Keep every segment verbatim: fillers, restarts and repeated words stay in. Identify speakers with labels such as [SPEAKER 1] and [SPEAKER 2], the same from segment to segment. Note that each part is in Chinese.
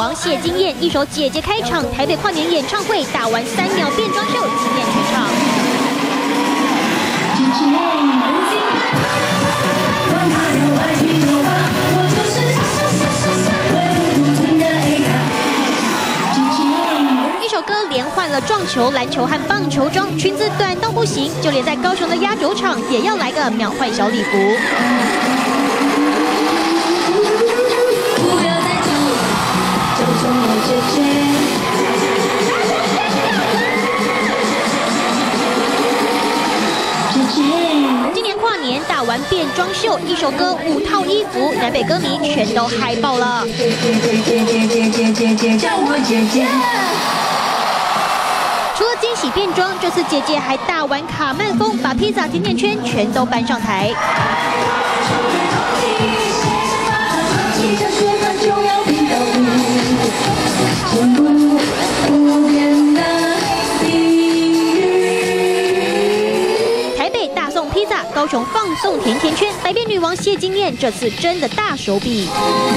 [SPEAKER 1] 王谢金燕一首《姐姐》开场，台北跨年演唱会打完三秒变装秀，惊艳全场。 一首歌连换了撞球、篮球和棒球装，裙子短到不行，就连在高雄的压轴场也要来个秒换小礼服。今年跨年打完变装秀，一首歌五套衣服，南北歌迷全都嗨爆了。 除了惊喜变装，这次姐姐还大玩卡曼风，把披萨甜甜圈全都搬上台。台北大送披萨，高雄放送甜甜圈，百变女王谢金燕这次真的大手笔。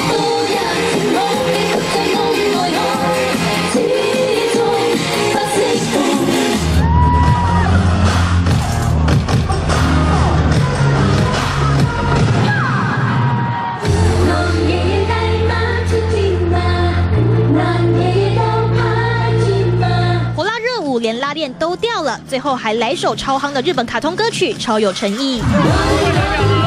[SPEAKER 1] 连拉链都掉了，最后还来首超夯的日本卡通歌曲，超有诚意。